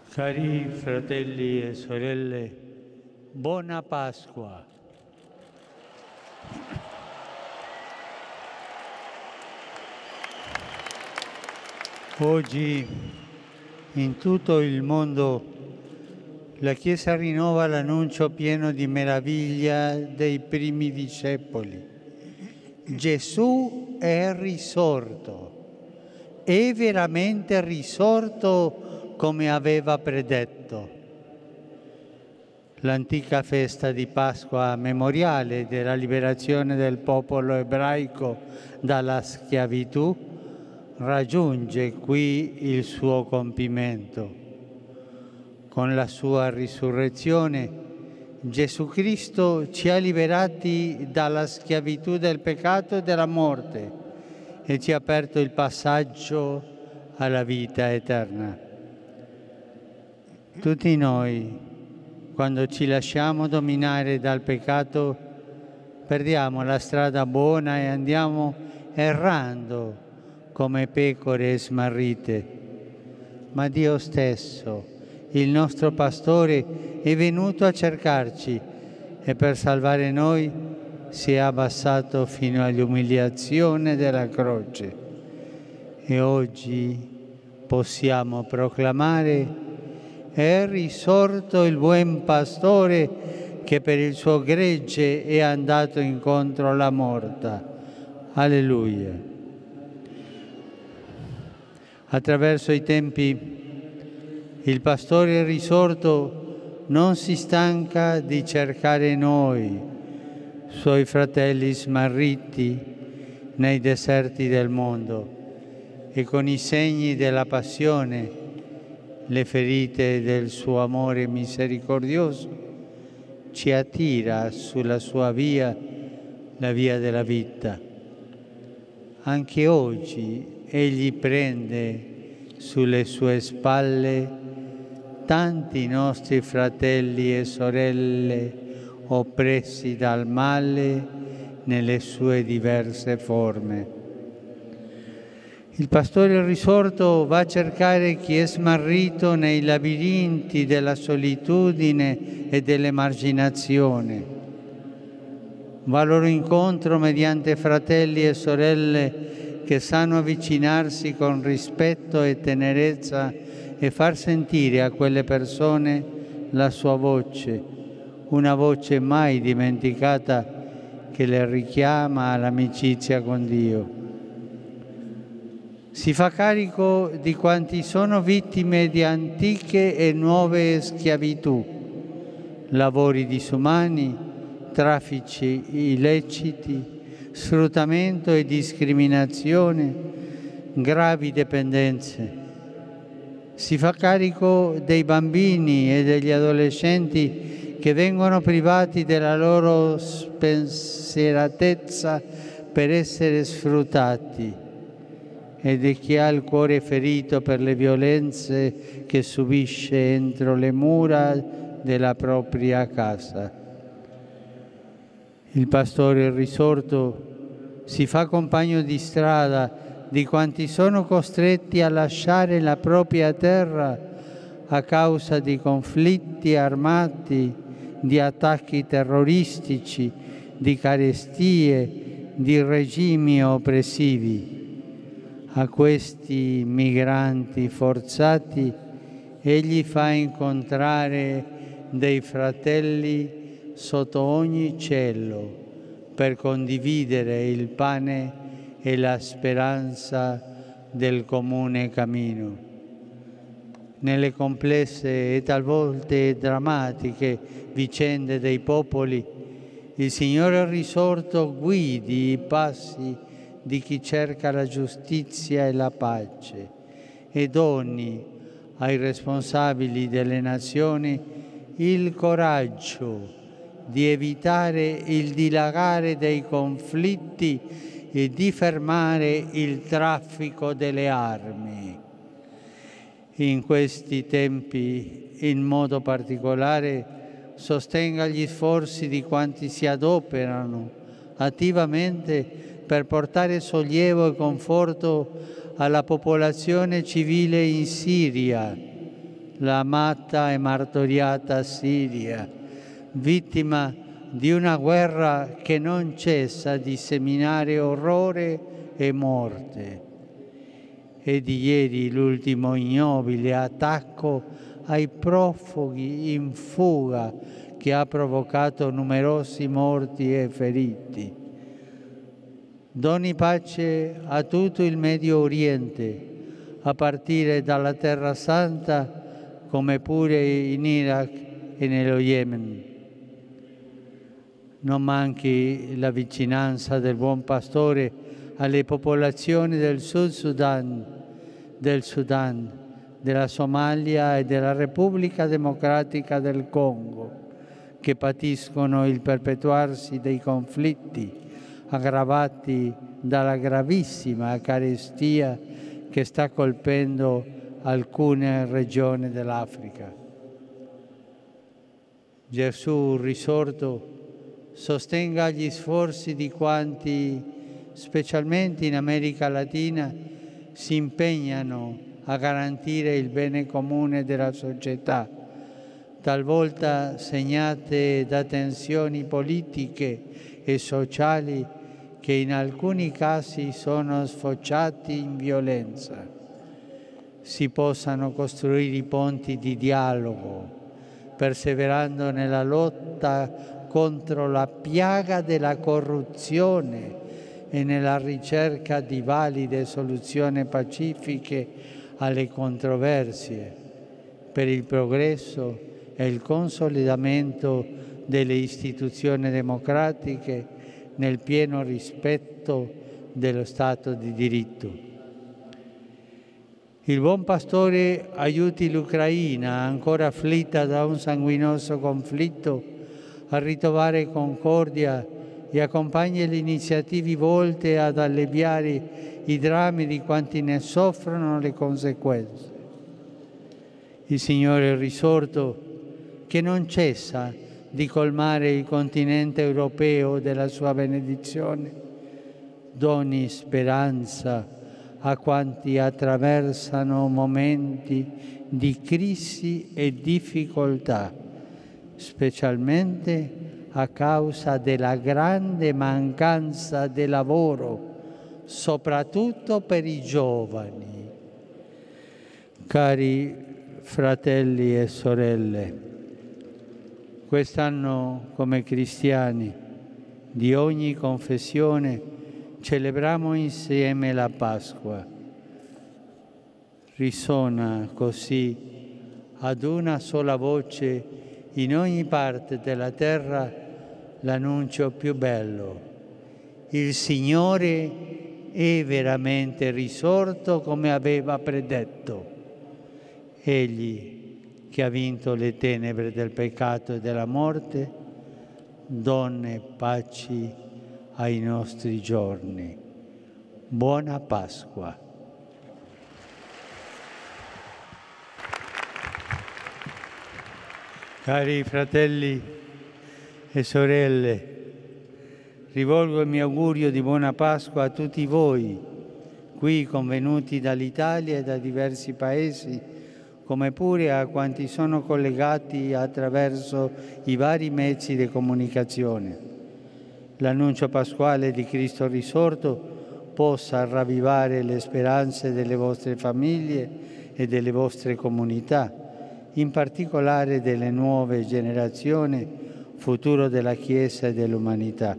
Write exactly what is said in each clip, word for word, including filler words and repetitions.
Cari fratelli e sorelle, buona Pasqua. Oggi in tutto il mondo la Chiesa rinnova l'annuncio pieno di meraviglia dei primi discepoli. Gesù è risorto, è veramente risorto come aveva predetto. L'antica festa di Pasqua, memoriale della liberazione del popolo ebraico dalla schiavitù, raggiunge qui il suo compimento. Con la sua risurrezione, Gesù Cristo ci ha liberati dalla schiavitù del peccato e della morte e ci ha aperto il passaggio alla vita eterna. Tutti noi, quando ci lasciamo dominare dal peccato, perdiamo la strada buona e andiamo errando come pecore smarrite. Ma Dio stesso, il nostro pastore, è venuto a cercarci e per salvare noi si è abbassato fino all'umiliazione della croce. E oggi possiamo proclamare: è risorto il buon pastore che per il suo gregge è andato incontro alla morte. Alleluia. Attraverso i tempi il pastore risorto non si stanca di cercare noi, suoi fratelli smarriti nei deserti del mondo, e con i segni della passione, le ferite del suo amore misericordioso, ci attira sulla sua via, la via della vita. Anche oggi Egli prende sulle sue spalle tanti nostri fratelli e sorelle oppressi dal male nelle sue diverse forme. Il pastore risorto va a cercare chi è smarrito nei labirinti della solitudine e dell'emarginazione. Va al loro incontro mediante fratelli e sorelle che sanno avvicinarsi con rispetto e tenerezza e far sentire a quelle persone la sua voce, una voce mai dimenticata che le richiama all'amicizia con Dio. Si fa carico di quanti sono vittime di antiche e nuove schiavitù, lavori disumani, traffici illeciti, sfruttamento e discriminazione, gravi dipendenze. Si fa carico dei bambini e degli adolescenti che vengono privati della loro spensieratezza per essere sfruttati, e di chi ha il cuore ferito per le violenze che subisce entro le mura della propria casa. Il pastore risorto si fa compagno di strada di quanti sono costretti a lasciare la propria terra a causa di conflitti armati, di attacchi terroristici, di carestie, di regimi oppressivi. A questi migranti forzati Egli fa incontrare dei fratelli sotto ogni cielo per condividere il pane e la speranza del comune cammino. Nelle complesse e talvolta drammatiche vicende dei popoli, il Signore risorto guidi i passi di chi cerca la giustizia e la pace e doni ai responsabili delle nazioni il coraggio di evitare il dilagare dei conflitti e di fermare il traffico delle armi. In questi tempi, in modo particolare, sostenga gli sforzi di quanti si adoperano attivamente per portare sollievo e conforto alla popolazione civile in Siria, l'amata e martoriata Siria, vittima di una guerra che non cessa di seminare orrore e morte. E di ieri l'ultimo ignobile attacco ai profughi in fuga che ha provocato numerosi morti e feriti. Doni pace a tutto il Medio Oriente, a partire dalla Terra Santa, come pure in Iraq e nello Yemen. Non manchi la vicinanza del Buon Pastore alle popolazioni del Sud Sudan, del Sudan, della Somalia e della Repubblica Democratica del Congo, che patiscono il perpetuarsi dei conflitti aggravati dalla gravissima carestia che sta colpendo alcune regioni dell'Africa. Gesù risorto sostenga gli sforzi di quanti, specialmente in America Latina, si impegnano a garantire il bene comune della società, talvolta segnate da tensioni politiche e sociali che in alcuni casi sono sfociati in violenza. Si possano costruire i ponti di dialogo, perseverando nella lotta contro la piaga della corruzione e nella ricerca di valide soluzioni pacifiche alle controversie, per il progresso e il consolidamento delle istituzioni democratiche nel pieno rispetto dello Stato di diritto. Il Buon Pastore aiuti l'Ucraina, ancora afflitta da un sanguinoso conflitto, a ritrovare concordia e accompagni le iniziative volte ad alleviare i drammi di quanti ne soffrono le conseguenze. Il Signore risorto, che non cessa di colmare il continente europeo della sua benedizione, doni speranza a quanti attraversano momenti di crisi e difficoltà, specialmente a causa della grande mancanza di lavoro, soprattutto per i giovani. Cari fratelli e sorelle, quest'anno come cristiani di ogni confessione celebriamo insieme la Pasqua. Risuona così ad una sola voce in ogni parte della terra l'annuncio più bello: il Signore è veramente risorto come aveva predetto. Egli, che ha vinto le tenebre del peccato e della morte, donne paci ai nostri giorni. Buona Pasqua. Cari fratelli e sorelle, rivolgo il mio augurio di buona Pasqua a tutti voi, qui convenuti dall'Italia e da diversi paesi, come pure a quanti sono collegati attraverso i vari mezzi di comunicazione. L'annuncio pasquale di Cristo risorto possa ravvivare le speranze delle vostre famiglie e delle vostre comunità, in particolare delle nuove generazioni, futuro della Chiesa e dell'umanità.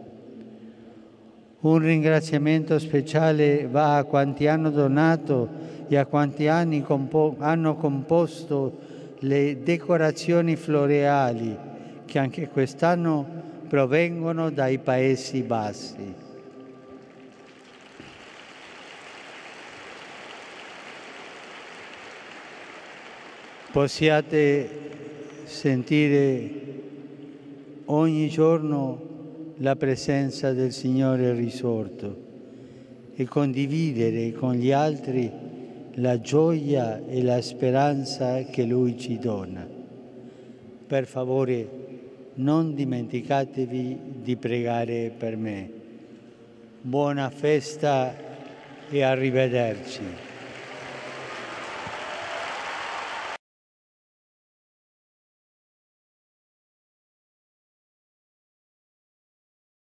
Un ringraziamento speciale va a quanti hanno donato e a quanti hanno, compo- hanno composto le decorazioni floreali che anche quest'anno provengono dai Paesi Bassi. Possiate sentire ogni giorno la presenza del Signore risorto e condividere con gli altri la gioia e la speranza che Lui ci dona. Per favore, non dimenticatevi di pregare per me. Buona festa e arrivederci.